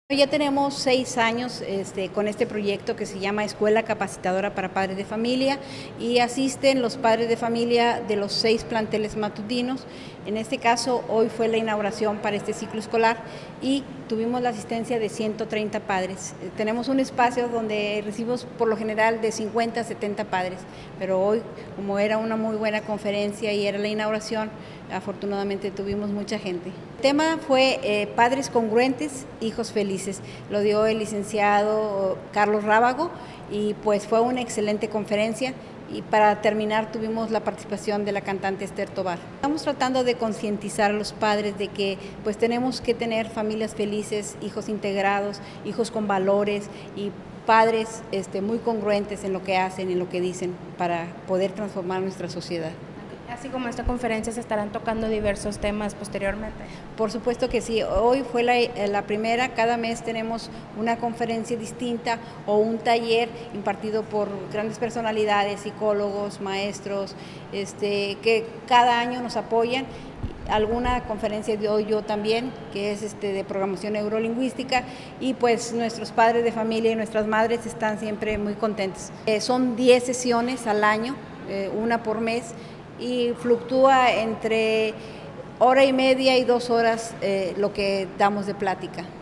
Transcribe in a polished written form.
Ya tenemos 6 años con este proyecto que se llama Escuela Capacitadora para Padres de Familia y asisten los padres de familia de los 6 planteles matutinos. En este caso, hoy fue la inauguración para este ciclo escolar y tuvimos la asistencia de 130 padres. Tenemos un espacio donde recibimos por lo general de 50 a 70 padres, pero hoy, como era una muy buena conferencia y era la inauguración, afortunadamente tuvimos mucha gente. El tema fue Padres Congruentes, Hijos Felices. Lo dio el licenciado Carlos Rábago y pues fue una excelente conferencia. Y para terminar tuvimos la participación de la cantante Esther Tobar. Estamos tratando de concientizar a los padres de que pues tenemos que tener familias felices, hijos integrados, hijos con valores y padres muy congruentes en lo que hacen y en lo que dicen para poder transformar nuestra sociedad. Así como esta conferencia se estarán tocando diversos temas posteriormente. Por supuesto que sí, hoy fue la primera, cada mes tenemos una conferencia distinta o un taller impartido por grandes personalidades, psicólogos, maestros, que cada año nos apoyan. Alguna conferencia doy yo también, que es de programación neurolingüística, y pues nuestros padres de familia y nuestras madres están siempre muy contentos. Son 10 sesiones al año, una por mes, y fluctúa entre hora y media y 2 horas lo que damos de plática.